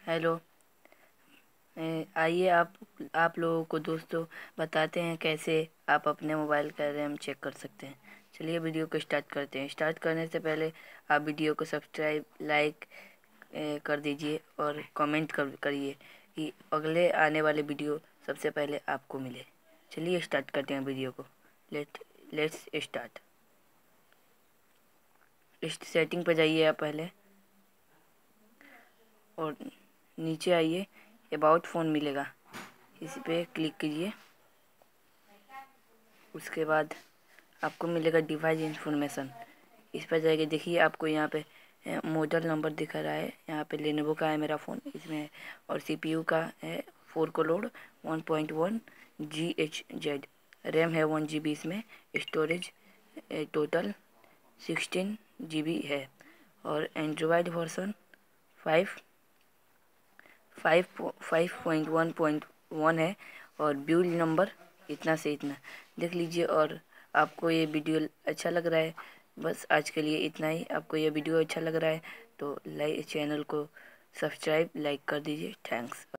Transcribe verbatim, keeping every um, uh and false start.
Hello. ए, आइए आप आप लोगों को दोस्तों बताते हैं कैसे आप अपने मोबाइल का रैम चेक कर सकते हैं। चलिए वीडियो को स्टार्ट करते हैं। स्टार्ट करने से पहले आप वीडियो को सब्सक्राइब लाइक ए, कर दीजिए और कमेंट कर करिए कि अगले आने वाले वीडियो सबसे पहले आपको मिले। चलिए स्टार्ट करते हैं वीडियो को। Let let's start. इस सेटिंग पर जाइए आप पहले और नीचे आइए, अबाउट फ़ोन मिलेगा, इसी पे क्लिक कीजिए। उसके बाद आपको मिलेगा डिवाइस इंफॉर्मेशन। इस पर जाके देखिए, आपको यहाँ पे मॉडल नंबर दिखा रहा है। यहाँ पे लेनोवो का है मेरा फ़ोन, इसमें है। और सीपीयू का है फोर कोलोड one point one G H Z. RAM है वन जी बी इसमें। Storage total sixteen G B है। और Android version five five five point one point one है। और बिल्ड नंबर इतना से इतना देख लीजिए। और आपको ये वीडियो अच्छा लग रहा है, बस आज के लिए इतना ही। आपको ये वीडियो अच्छा लग रहा है तो लाइक चैनल को सब्सक्राइब लाइक कर दीजिए। थैंक्स।